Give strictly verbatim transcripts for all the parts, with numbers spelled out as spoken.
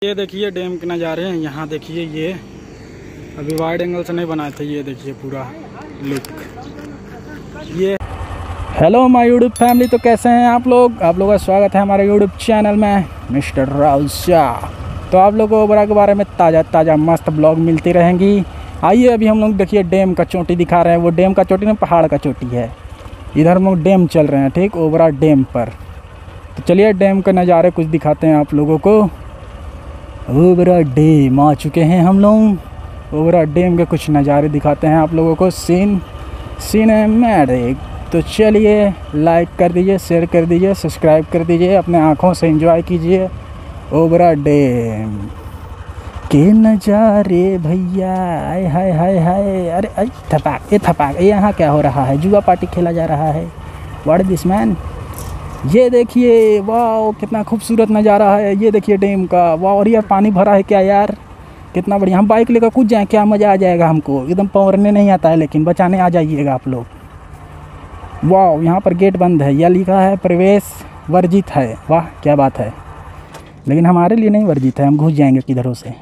ये देखिए डैम के नज़ारे हैं। यहाँ देखिए ये अभी वाइड एंगल से नहीं बनाए थे। ये देखिए पूरा लुक। ये हेलो माय यूट्यूब फैमिली, तो कैसे हैं आप लोग? आप लोगों का स्वागत है हमारे यूट्यूब चैनल में, मिस्टर राहुल शाह। तो आप लोगों को ओबरा के बारे में ताज़ा ताज़ा मस्त ब्लॉग मिलती रहेंगी। आइए अभी हम लोग देखिए डैम का चोटी दिखा रहे हैं। वो डैम का चोटी ना पहाड़ का चोटी है। इधर हम लोग डैम चल रहे हैं, ठीक, ओबरा डैम पर। तो चलिए डैम के नज़ारे कुछ दिखाते हैं आप लोगों को। ओबरा डैम आ चुके हैं हम लोग। ओबरा डैम के कुछ नज़ारे दिखाते हैं आप लोगों को। Scene cinematic. तो चलिए लाइक कर दीजिए, शेयर कर दीजिए, सब्सक्राइब कर दीजिए, अपने आँखों से एंजॉय कीजिए ओबरा डैम के नज़ारे भैया। हाय हाय हाय हाय। अरे अरे थपाक ये थपाक ये यहाँ क्या हो रहा है? जुआ पार्टी खेला जा रहा है। What this man? ये देखिए, वाह कितना खूबसूरत नज़ारा है। ये देखिए डैम का, वाह। और यार पानी भरा है क्या यार, कितना बढ़िया। हम बाइक लेकर कूद जाएँ, क्या मज़ा आ जाएगा हमको। एकदम पौरने नहीं आता है, लेकिन बचाने आ जाइएगा आप लोग। वाह, यहाँ पर गेट बंद है, यह लिखा है प्रवेश वर्जित है। वाह क्या बात है, लेकिन हमारे लिए नहीं वर्जित है, हम घुस जाएंगे किधरों से।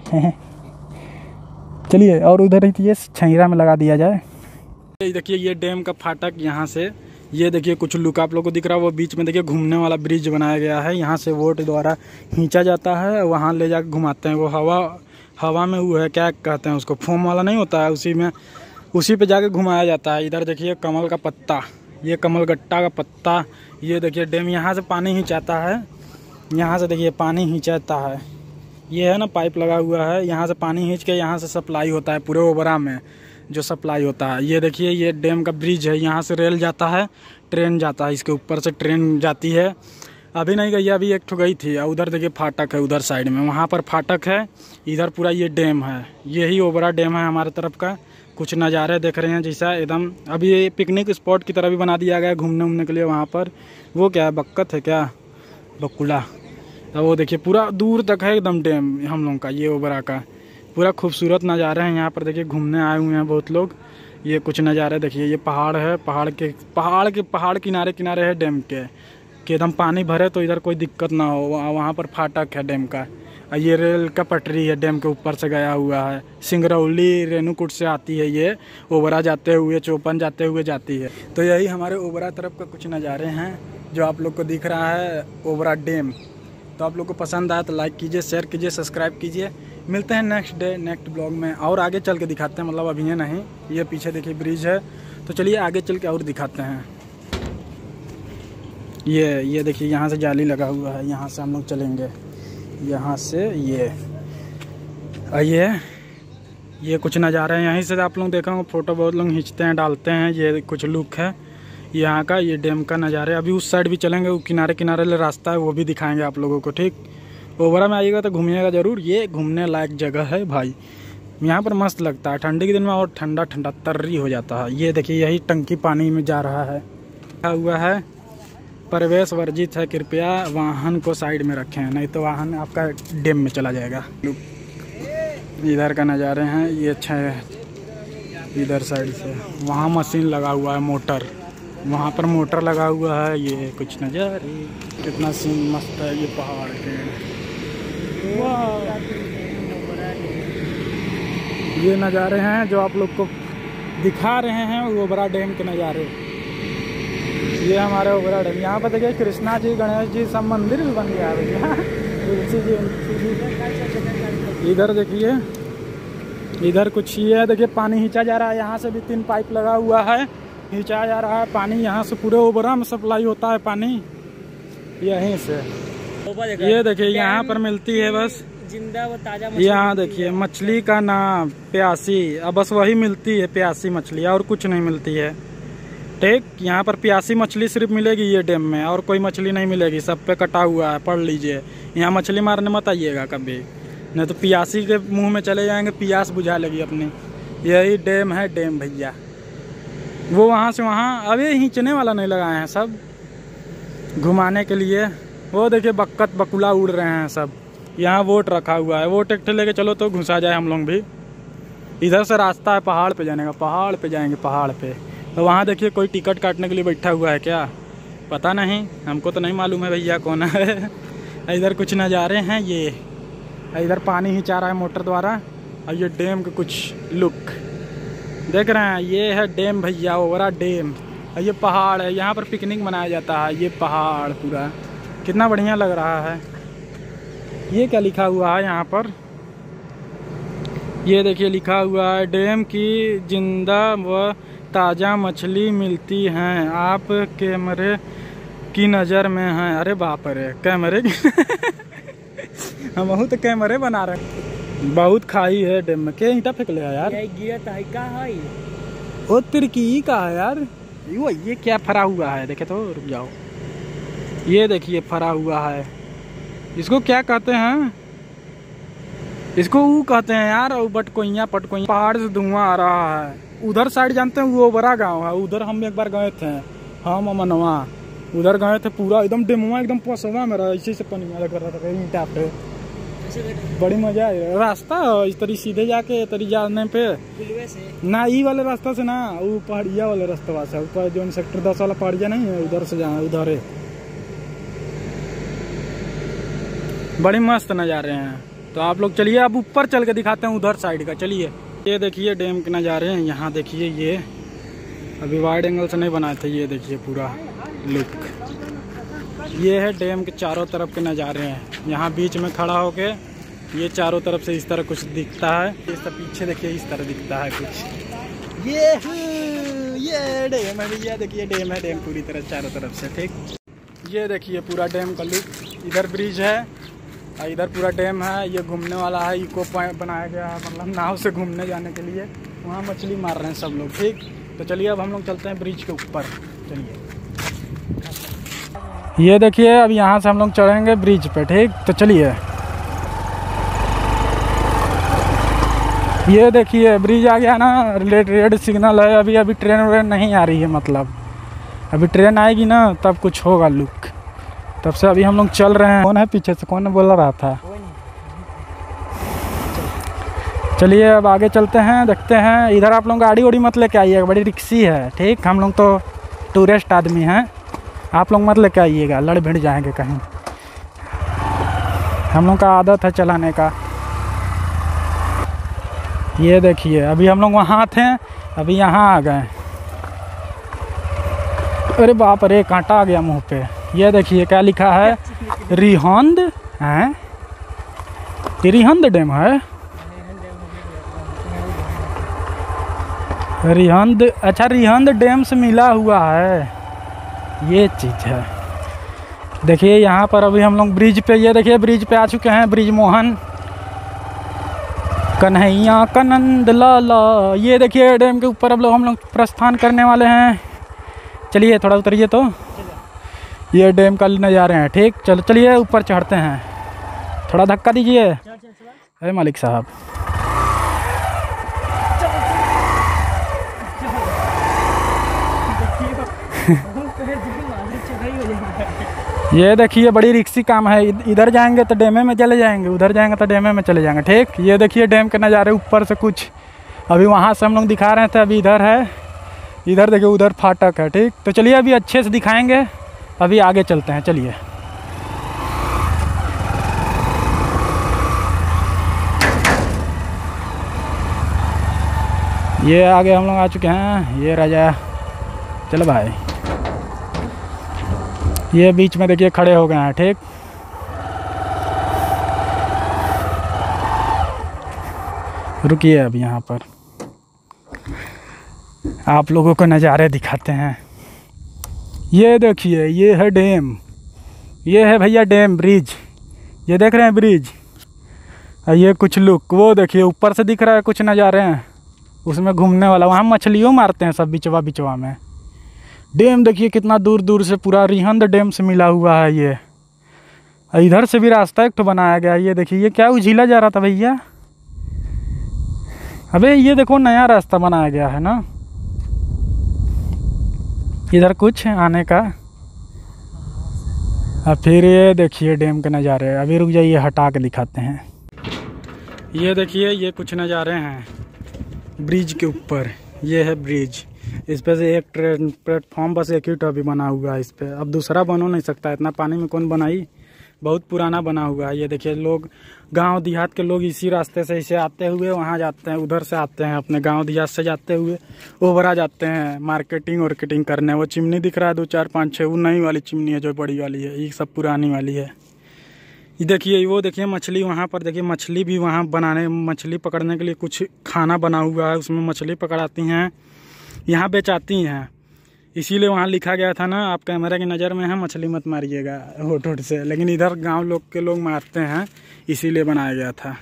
चलिए और उधर ही ये छहिरा में लगा दिया जाए। देखिए ये डैम का फाटक, यहाँ से ये देखिए कुछ लुक आप लोगों को दिख रहा है। वो बीच में देखिए घूमने वाला ब्रिज बनाया गया है। यहाँ से वोट द्वारा खींचा जाता है, वहाँ ले जाकर घुमाते हैं। वो हवा हवा में वो है, क्या कहते हैं उसको, फोम वाला नहीं होता है, उसी में उसी पे जाके घुमाया जाता है। इधर देखिए कमल का पत्ता, ये कमल गट्टा का पत्ता। ये देखिए डैम, यहाँ से पानी खींचाता है। यहाँ से देखिए पानी खींचाता है। ये है ना पाइप लगा हुआ है, यहाँ से पानी खींच के यहाँ से सप्लाई होता है पूरे ओबरा में जो सप्लाई होता है। ये देखिए ये डैम का ब्रिज है, यहाँ से रेल जाता है, ट्रेन जाता है, इसके ऊपर से ट्रेन जाती है। अभी नहीं गई, अभी एक ठो गई थी। और उधर देखिए फाटक है, उधर साइड में, वहाँ पर फाटक है। इधर पूरा ये डैम है, यही ओबरा डैम है हमारे तरफ का। कुछ नज़ारे देख रहे हैं जैसा एकदम। अभी ये पिकनिक स्पॉट की तरह भी बना दिया गया घूमने उमने के लिए। वहाँ पर वो क्या है, बक्कत है क्या, बकुला। अब वो देखिए पूरा दूर तक है एकदम डैम हम लोग का, ये ओबरा का। पूरा खूबसूरत नज़ारे हैं यहाँ पर। देखिए घूमने आए हुए हैं बहुत लोग। ये कुछ नज़ारे देखिए, ये पहाड़ है, पहाड़ के पहाड़ के पहाड़ किनारे किनारे है डैम के कि एकदम पानी भरे तो इधर कोई दिक्कत ना हो। वहाँ पर फाटक है डैम का। ये रेल का पटरी है, डैम के ऊपर से गया हुआ है। सिंगरौली रेणुकूट से आती है, ये ओबरा जाते हुए, चौपन जाते हुए जाती है। तो यही हमारे ओबरा तरफ का कुछ नज़ारे हैं जो आप लोग को दिख रहा है ओबरा डैम। तो आप लोग को पसंद आया तो लाइक कीजिए, शेयर कीजिए, सब्सक्राइब कीजिए। मिलते हैं नेक्स्ट डे नेक्स्ट ब्लॉग में, और आगे चल के दिखाते हैं। मतलब अभी ये नहीं, ये पीछे देखिए ब्रिज है। तो चलिए आगे चल के और दिखाते हैं। ये ये देखिए यहाँ से जाली लगा हुआ है, यहाँ से हम लोग चलेंगे, यहाँ से ये ये ये कुछ नज़ारे हैं। यहीं से आप लोग देखा होंगे, फ़ोटो बहुत लोग खींचते हैं, डालते हैं। ये कुछ लुक है यहाँ का, ये डैम का नज़ारे। अभी उस साइड भी चलेंगे, वो किनारे किनारे ले रास्ता है, वो भी दिखाएंगे आप लोगों को, ठीक। ओबरा में आइएगा तो घूमिएगा ज़रूर। ये घूमने लायक जगह है भाई, यहाँ पर मस्त लगता है। ठंडी के दिन में और ठंडा ठंडा तर्री हो जाता है। ये देखिए यही टंकी पानी में जा रहा है, लिखा हुआ है प्रवेश वर्जित है, कृपया वाहन को साइड में रखें, नहीं तो वाहन आपका डैम में चला जाएगा। इधर का नज़ारे हैं, ये अच्छा है। इधर साइड से वहाँ मशीन लगा हुआ है, मोटर, वहाँ पर मोटर लगा हुआ है। ये कुछ नज़ारे, कितना सीन मस्त है। ये पहाड़ के, वाह, ये नज़ारे हैं जो आप लोग को दिखा रहे हैं ओबरा डैम के नज़ारे। ये हमारे ओबरा डैम, यहाँ पर देखिए कृष्णा जी, गणेश जी, सब मंदिर भी बन गया है भैया। तुलसी जी, इधर देखिए, इधर कुछ ये है, देखिए पानी खींचा जा रहा है। यहाँ से भी तीन पाइप लगा हुआ है, खींचा जा रहा है पानी। यहाँ से पूरे ओबरा में सप्लाई होता है पानी यहीं से। ये देखिए यहाँ पर मिलती है बस जिंदा व ताजा मछली। यहाँ देखिए मछली का नाम प्यासी, अब बस वही मिलती है, प्यासी मछली, और कुछ नहीं मिलती है, ठीक। यहाँ पर प्यासी मछली सिर्फ मिलेगी ये डैम में, और कोई मछली नहीं मिलेगी। सब पे कटा हुआ है, पढ़ लीजिए। यहाँ मछली मारने मत आइएगा कभी, नहीं तो प्यासी के मुंह में चले जाएंगे, प्यास बुझा लगी अपनी। यही डैम है डैम भैया। वो वहाँ से वहाँ, अभी खींचने वाला नहीं लगाए हैं, सब घुमाने के लिए। वो देखिए बक्कत बकुला उड़ रहे हैं सब। यहाँ वोट रखा हुआ है, वोट एक लेके चलो तो घुसा जाए हम लोग भी। इधर से रास्ता है पहाड़ पे जाने का, पहाड़ पे जाएंगे, पहाड़ पे। तो वहाँ देखिए कोई टिकट काटने के लिए बैठा हुआ है क्या, पता नहीं, हमको तो नहीं मालूम है भैया कौन है। इधर कुछ नज़ारे हैं, ये इधर पानी ही जा रहा है मोटर द्वारा। और ये डैम का कुछ लुक देख रहे हैं, ये है डैम भैया, ओवरा डैम। और ये पहाड़ है, यहाँ पर पिकनिक मनाया जाता है। ये पहाड़ पूरा कितना बढ़िया लग रहा है। ये क्या लिखा हुआ है यहाँ पर, ये देखिए लिखा हुआ है डैम की जिंदा व ताज़ा मछली मिलती हैं, आप कैमरे की नज़र में हैं। अरे बाप रे, कैमरे की हम तो कैमरे बना रहे हैं। बहुत खाई है डैम में, के ईंटा फेंक ले यार, ओ तिरकी का है यार। वो ये क्या फरा हुआ है, देखे तो, रुक जाओ, ये देखिए फरा हुआ है। इसको क्या कहते हैं, इसको वो कहते हैं यार, बटकोइया पटकोइया। पहाड़ से धुआं आ रहा है। उधर साइड जानते हैं वो बड़ा गांव है, उधर हम एक बार गए थे, हम अमनवा उधर गए थे। पूरा एकदम डेमुआ एकदम पसवा में रहा, इसी से पानी लग रहा था ईंटा पे। बड़ी मजा है। रास्ता इस तरी सीधे जाके तरी जाने पे से ना, ई वाले रास्ता से ना, वो पहाड़िया वाले रास्ता से ऊपर जो सेक्टर दस वाला पहाड़िया नहीं है, उधर से जाना, उधर है। बड़ी मस्त नज़ारे हैं। तो आप लोग चलिए, अब ऊपर चल के दिखाते हैं उधर साइड का। चलिए, ये देखिए डैम के नज़ारे हैं। यहाँ देखिए, ये अभी वाइड एंगल से नहीं बनाए थे। ये देखिए पूरा लुक, ये है डैम के चारों तरफ के नज़ारे हैं। यहाँ बीच में खड़ा होके ये चारों तरफ से इस तरह कुछ दिखता है। इस तरह पीछे देखिए, इस तरह दिखता है कुछ। ये ये डैम है भैया, देखिए डैम है, डैम पूरी तरह चारों तरफ से। ठीक, ये देखिए पूरा डैम का लुक। इधर ब्रिज है, इधर पूरा डैम है। ये घूमने वाला है, इको पॉइंट बनाया गया है, मतलब नाव से घूमने जाने के लिए। वहाँ मछली मार रहे हैं सब लोग। ठीक, तो चलिए अब हम लोग चलते हैं ब्रिज के ऊपर। चलिए, ये देखिए अब यहाँ से हम लोग चढ़ेंगे ब्रिज पे। ठीक, तो चलिए, ये देखिए ब्रिज आ गया ना, रेड रेड सिग्नल है। अभी अभी ट्रेन व्रेन नहीं आ रही है, मतलब अभी ट्रेन आएगी ना तब कुछ होगा लुक। तब से अभी हम लोग चल रहे हैं। कौन है पीछे से, कौन बोल रहा था? चलिए अब आगे चलते हैं, देखते हैं। इधर आप लोग गाड़ी वाड़ी मत लेके आइएगा, बड़ी रिक्सी है। ठीक, हम लोग तो टूरिस्ट आदमी हैं, आप लोग मत लेके आइएगा, लड़ भिड़ जाएंगे कहीं। हम लोग का आदत है चलाने का। ये देखिए अभी हम लोग वहाँ थे, अभी यहाँ आ गए। अरे बाप रे, कांटा आ गया मुंह पे। ये देखिए क्या लिखा है, रिहंद है। ये रिहंद डैम है, रिहंद। अच्छा, रिहंद डैम से मिला हुआ है, ये चीज़ है। देखिए यहाँ पर अभी हम लोग ब्रिज पे, ये देखिए ब्रिज पे आ चुके हैं। ब्रिज मोहन कन्हैया कनंद लाला। ये देखिए डैम के ऊपर अब लोग हम लोग प्रस्थान करने वाले हैं। चलिए थोड़ा उतरिए, तो ये डैम का नज़ारे हैं। ठीक, चलो चलिए ऊपर चढ़ते हैं। थोड़ा धक्का दीजिए, अरे मालिक साहब। ये देखिए बड़ी रिक्सी काम है। इधर जाएंगे तो डैमे में चले जाएंगे, उधर जाएंगे तो डैमे में चले जाएंगे। ठीक, ये देखिए डैम के नज़ारे ऊपर से कुछ अभी वहाँ से हम लोग दिखा रहे थे। अभी इधर है, इधर देखिए, उधर फाटक है। ठीक, तो चलिए अभी अच्छे से दिखाएंगे, अभी आगे चलते हैं। चलिए, ये आगे हम लोग आ चुके हैं। ये राजा, चलो भाई, ये बीच में देखिए खड़े हो गए हैं। ठीक, रुकिए अब यहाँ पर आप लोगों को नज़ारे दिखाते हैं। ये देखिए, ये है डैम, ये है भैया डैम ब्रिज। ये देख रहे हैं ब्रिज, और ये कुछ लुक, वो देखिए ऊपर से दिख रहा है कुछ नज़ारे हैं, उसमें घूमने वाला। वहाँ मछलियों मारते हैं सब बिचवा बिचवा में। डैम देखिए कितना दूर दूर से पूरा रिहंद डैम से मिला हुआ है। ये इधर से भी रास्ता एक तो बनाया गया है। ये देखिए, ये क्या उझीला जा रहा था भैया? अबे ये देखो नया रास्ता बनाया गया है ना इधर कुछ आने का। अब फिर ये देखिए डैम के नज़ारे। अभी रुक जाइए, हटा के दिखाते हैं। ये देखिए, ये कुछ नज़ारे हैं ब्रिज के ऊपर। ये है ब्रिज, इस पे से एक ट्रेन प्लेटफॉर्म बस एक ही अभी बना हुआ है इस पे। अब दूसरा बन हो नहीं सकता, इतना पानी में कौन बनाई। बहुत पुराना बना हुआ है। ये देखिए लोग गांव देहात के लोग इसी रास्ते से इसे आते हुए वहां जाते हैं, उधर से आते हैं अपने गांव देहात से जाते हुए ओवरा जाते हैं मार्केटिंग वार्केटिंग करने। वो चिमनी दिख रहा है दो चार पाँच छः, वो नई वाली चिमनी है जो बड़ी वाली है, ये सब पुरानी वाली है। ये देखिए वो देखिए मछली वहाँ पर देखिए, मछली भी वहाँ बनाने मछली पकड़ने के लिए कुछ खाना बना हुआ है, उसमें मछली पकड़ाती हैं, यहाँ बेचाती हैं। इसीलिए वहाँ लिखा गया था ना, आप कैमरा की नज़र में है मछली मत मारिएगा होठ होठ से, लेकिन इधर गांव लोग के लोग मारते हैं, इसीलिए बनाया गया था।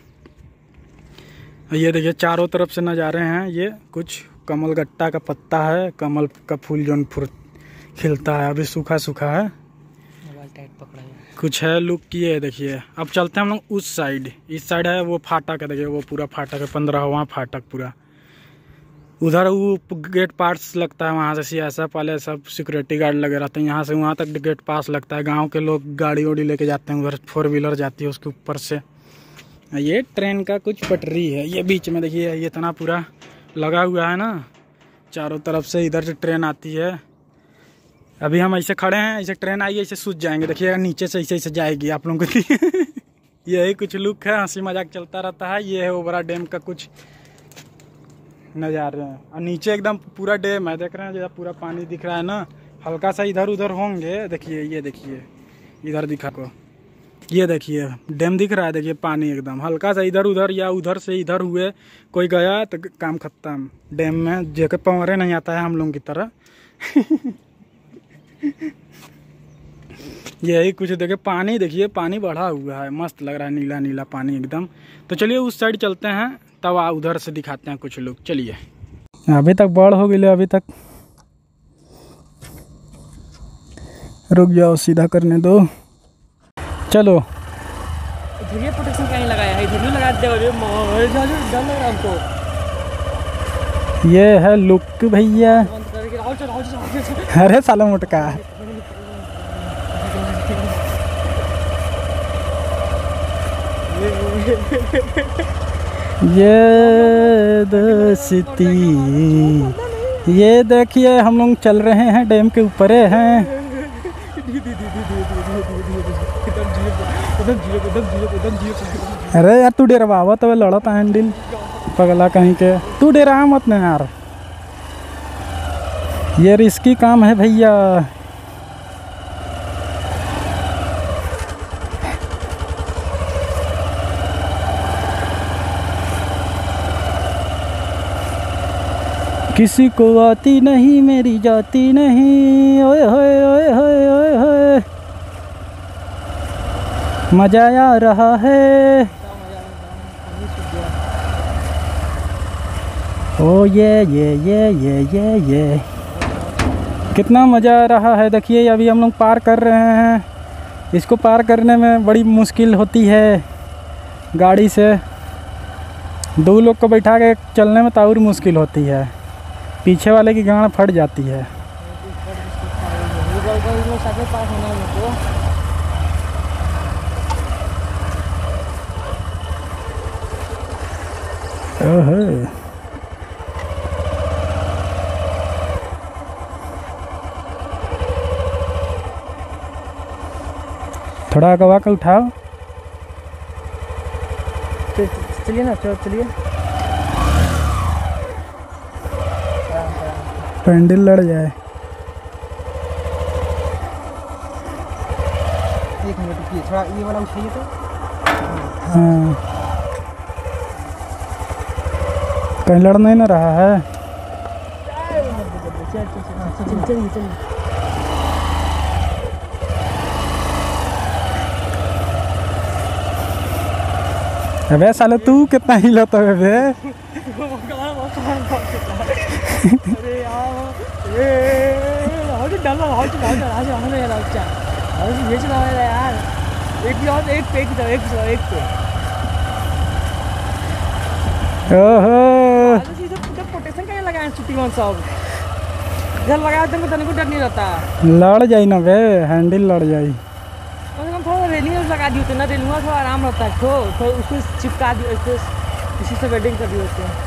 ये देखिए चारों तरफ से नज़ारे हैं। ये कुछ कमल गट्टा का पत्ता है, कमल का फूल जो फुर खिलता है, अभी सूखा सूखा है, टाइट पकड़ा है कुछ है लुक किए। देखिए अब चलते हैं हम लोग उस साइड, इस साइड है वो फाटक है, देखिए वो पूरा फाटक है, पंद्रहवां फाटक पूरा। उधर वो गेट पास लगता है, वहाँ से सियासा पहले सब सिक्योरिटी गार्ड लगे रहते हैं, यहाँ से वहाँ तक गेट पास लगता है। गांव के लोग गाड़ी वाड़ी लेके जाते हैं, उधर फोर व्हीलर जाती है उसके ऊपर से। ये ट्रेन का कुछ पटरी है, ये बीच में देखिए ये इतना पूरा लगा हुआ है ना चारों तरफ से, इधर से ट्रेन आती है। अभी हम ऐसे खड़े हैं, ऐसे ट्रेन आई ऐसे सूझ जाएंगे, देखिए नीचे से ऐसे ऐसे जाएगी आप लोगों को। यही कुछ लुक है, हंसी मजाक चलता रहता है। ये है ओबरा डैम का कुछ नज़ारे हैं, और नीचे एकदम पूरा डैम है, देख रहे हैं जैसा पूरा पानी दिख रहा है ना, हल्का सा इधर उधर होंगे। देखिए ये देखिए इधर दिखा को, ये देखिए डैम दिख रहा है, देखिए पानी एकदम हल्का सा इधर उधर या उधर से इधर हुए, कोई गया तो काम खत्म। डैम में जेके पवरे नहीं आता है हम लोगों की तरह। यही कुछ देखिए, पानी देखिए पानी बढ़ा हुआ है, मस्त लग रहा है, नीला नीला पानी एकदम। तो चलिए उस साइड चलते हैं, तब आ उधर से दिखाते हैं कुछ लोग। चलिए अभी तक बड़ हो गई, अभी तक रुक जाओ, सीधा करने दो, चलो। इधर प्रोटेक्शन कहीं लगाया है, इधर नहीं लगा दे, डर लग रहा हमको। ये है लुक भैया, अरे साला मोटका। ये दोस्ती, ये देखिए हम लोग चल रहे हैं डैम के ऊपर हैं। अरे यार तू डरवावा तो लड़ता हैंडल पगला कहीं के, तू डरा मत ना यार, ये रिस्की काम है भैया। किसी को आती नहीं मेरी जाती नहीं, ओए होए ओए होए ओए होए, मजा आ रहा है। ओ ये ये ये ये ये ये कितना मज़ा आ रहा है। देखिए अभी हम लोग पार कर रहे हैं, इसको पार करने में बड़ी मुश्किल होती है गाड़ी से, दो लोग को बैठा के चलने में तो और मुश्किल होती है, पीछे वाले की गांड फट जाती है। ओहो थोड़ा गवा का उठाओ, चलिए ना, चलिए। पैंडल लड़ जाए। एक मिनट रुकिए, थोड़ा ये वाला उठाइए तो। हाँ कहीं लड़ नहीं ना रहा है। चलिए चलिए चलिए। अबे साले तू कितना हिलता है बे। अरे यार ये हॉट डालो हॉट डालो आज हमें यार अच्छा आज ये चला रहा है यार, एक भी और एक पे एक पे एक पे एक पे। ओहो आज सीधे पूरा प्रोटेक्शन क्या लगाया छुट्टी सब इधर लगाया तो तनिक को डर नहीं रहता। लड़ जाई ना बे, हैंडल लड़ जाई। हम थोड़ा रेलिंग लगा दिए थे ना, रेलिंग थोड़ा आराम रहता है, तो, तो उसको चिपका दिए, इसी से वेल्डिंग कर दिए होते हैं।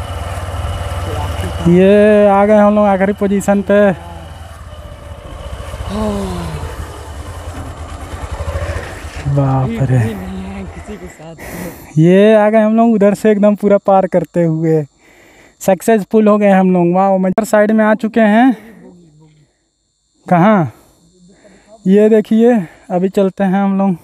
ये आ गए हम लोग आखिरी पोजीशन पे। बाप रे, कभी नहीं है किसी के साथ। ये आ गए हम लोग उधर से एकदम पूरा पार करते हुए, सक्सेसफुल हो गए हम लोग। वाह, मजर साइड में आ चुके हैं। कहाँ? ये देखिए, अभी चलते हैं हम लोग।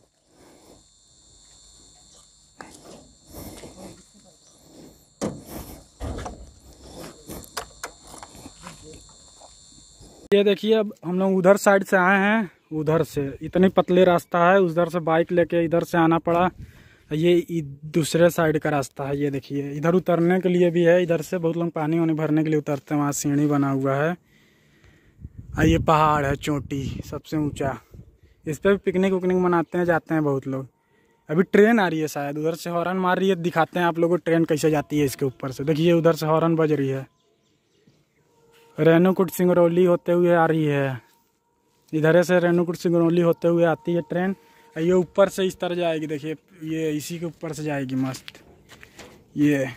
ये देखिए, अब हम लोग उधर साइड से आए हैं, उधर से इतनी पतले रास्ता है, उधर से बाइक लेके इधर से आना पड़ा। ये दूसरे साइड का रास्ता है। ये देखिए, इधर उतरने के लिए भी है, इधर से बहुत लोग पानी वानी भरने के लिए उतरते हैं, वहाँ सीढ़ी बना हुआ है। और ये पहाड़ है, चोटी सबसे ऊंचा, इस पर पिकनिक उकनिक मनाते हैं, जाते हैं बहुत लोग। अभी ट्रेन आ रही है शायद, उधर से हॉर्न मार रही है, दिखाते हैं आप लोगों को ट्रेन कैसे जाती है इसके ऊपर से। देखिए उधर से हॉर्न बज रही है, रेणुकूट सिंगरौली होते हुए आ रही है। इधर से रेणुकूट सिंगरौली होते हुए आती है ट्रेन। ये ऊपर से इस तरह जाएगी, देखिए ये इसी के ऊपर से जाएगी मस्त। ये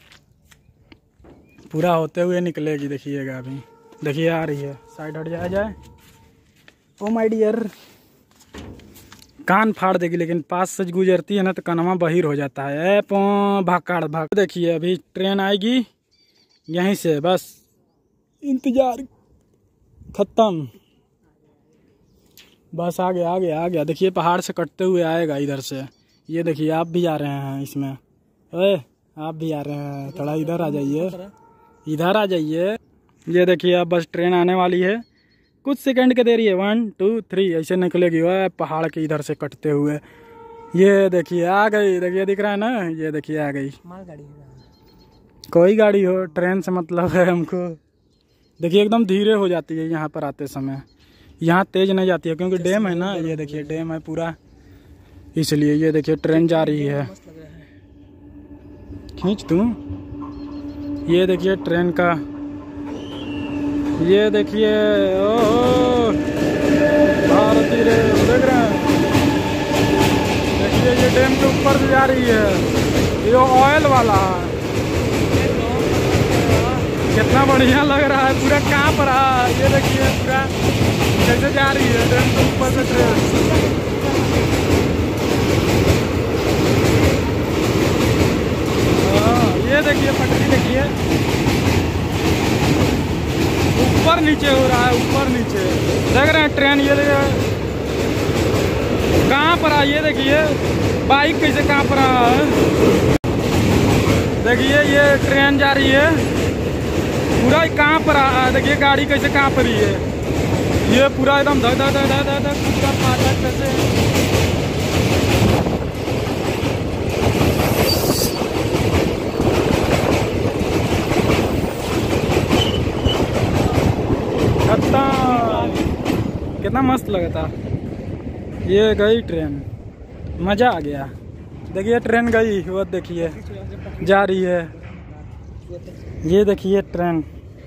पूरा होते हुए निकलेगी, देखिएगा अभी। देखिए आ रही है, साइड हट जाया जाए। ओ माय डियर, कान फाड़ देगी, लेकिन पास से गुजरती है ना तो कनमा बहिर हो जाता है। ए पो भाकाड़ भाग। देखिए अभी ट्रेन आएगी यहीं से, बस इंतजार खत्म, बस आ गया आ गया आ गया। देखिए पहाड़ से कटते हुए आएगा इधर से। ये देखिए आप भी जा रहे हैं इसमें, ओए आप भी आ रहे हैं, थोड़ा इधर आ जाइए, इधर आ जाइए। ये देखिए अब बस ट्रेन आने वाली है, कुछ सेकंड के देरी है। वन टू थ्री ऐसे निकलेगी वह पहाड़ के इधर से कटते हुए। ये देखिए आ गई, देखिए दिख रहा है ना, ये देखिए आ गई। मालगाड़ी, कोई गाड़ी हो, ट्रेन से मतलब है हमको। देखिए एकदम धीरे हो जाती है यहाँ पर आते समय, यहाँ तेज नहीं जाती है क्योंकि डैम है ना। ये देखिए डैम है पूरा, इसलिए। ये देखिए ट्रेन जा रही है, खींच दूँ। ये देखिए ट्रेन का, ये देखिए ओह भारती रे, देख रहे हैं। देखिए ये डैम के ऊपर से जा रही है, ये ऑयल वाला है। कितना बढ़िया लग रहा है, पूरा कांप रहा है। ये देखिए पूरा कैसे जा रही है डैम के ऊपर से ट्रेन। हाँ ये देखिए पटरी, देखिए ऊपर नीचे हो रहा है, ऊपर नीचे देख रहे हैं ट्रेन। ये देखिए कहाँ पर आ, ये देखिए बाइक कैसे कांप रहा है। देखिए ये ट्रेन जा रही है, पूरा कांप रहा है। देखिए गाड़ी कैसे कांप रही है, ये पूरा एकदम धक धक धक धक धक पूरा फाटक कैसे। कितना मस्त लगा था। ये गई ट्रेन, मजा आ गया। देखिए ट्रेन गई, वो देखिए जा रही है। ये देखिए ट्रेन,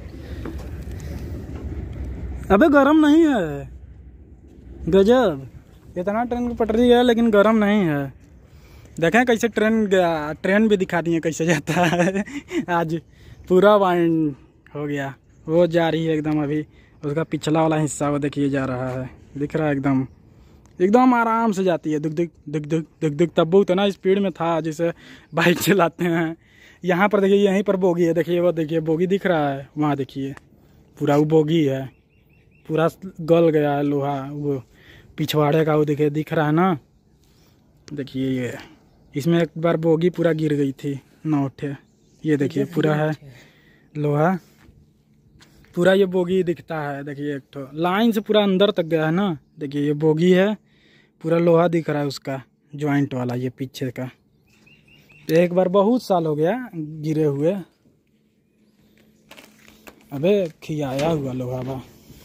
अबे गरम नहीं है, गजब। इतना ट्रेन की पटरी है लेकिन गरम नहीं है। देखें कैसे ट्रेन गया, ट्रेन भी दिखा दिए कैसे जाता है। आज पूरा वाइंड हो गया, वो जा रही है एकदम। अभी उसका पिछला वाला हिस्सा वो देखिए जा रहा है, दिख रहा है एकदम, एकदम आराम से जाती है। दुख दुख दुख दुख दुख दुख तब बहुत ना स्पीड में था जैसे बाइक चलाते हैं। यहाँ पर देखिए, यहीं पर बोगी है, देखिए वो देखिए बोगी दिख रहा है, वहाँ देखिए पूरा वो बोगी है, पूरा गल गया है लोहा, वो पिछवाड़े का वो देखिए दिख रहा है ना। देखिए ये इसमें एक बार बोगी पूरा गिर गई थी, नौठे। ये देखिए पूरा है लोहा, पूरा ये बोगी दिखता है। देखिए एक तो लाइन से पूरा अंदर तक गया है ना। देखिए ये बोगी है, पूरा लोहा दिख रहा है उसका जॉइंट वाला, ये पीछे का। एक बार बहुत साल हो गया गिरे हुए, अबे खियाया हुआ लोहा बा।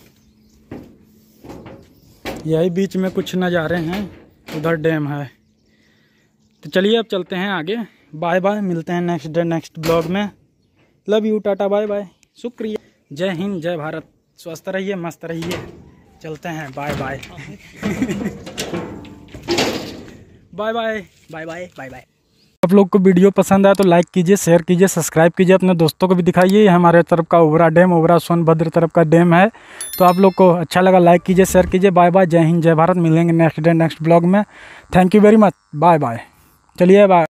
यही बीच में कुछ नज़ारे हैं, उधर डैम है। तो चलिए अब चलते हैं आगे। बाय बाय, मिलते हैं नेक्स्ट डे नेक्स्ट ब्लॉग में। Love you, tata bye bye, शुक्रिया, जय हिंद जय भारत, स्वस्थ रहिए मस्त रहिए, चलते हैं, bye bye. Bye bye bye bye bye bye. आप लोग को वीडियो पसंद आए तो लाइक कीजिए, शेयर कीजिए, सब्सक्राइब कीजिए, अपने दोस्तों को भी दिखाइए। हमारे तरफ का ओबरा डैम, ओबरा सोनभद्र तरफ का डैम है। तो आप लोग को अच्छा लगा लाइक कीजिए, शेयर कीजिए। बाय बाय, जय हिंद, जय भारत। मिलेंगे नेक्स्ट डे नेक्स्ट ब्लॉग में। Thank you very much, bye bye. चलिए बाय।